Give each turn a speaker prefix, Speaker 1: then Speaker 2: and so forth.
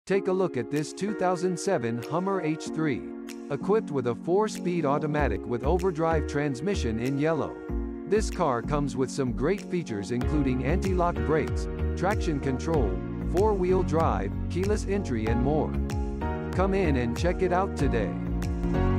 Speaker 1: Take a look at this 2007 Hummer H3. Equipped with a 4-speed automatic with overdrive transmission in yellow. This car comes with some great features including anti-lock brakes, traction control, 4-wheel drive, keyless entry and more. Come in and check it out today.